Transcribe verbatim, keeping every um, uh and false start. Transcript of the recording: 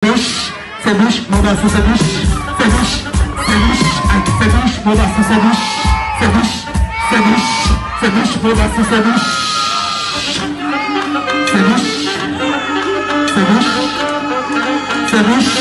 seduz, seduz, modaço, seduz, seduz, seduz, ai, seduz, modaço, seduz, seduz, seduz, seduz, modaço, seduz, seduz, seduz, seduz.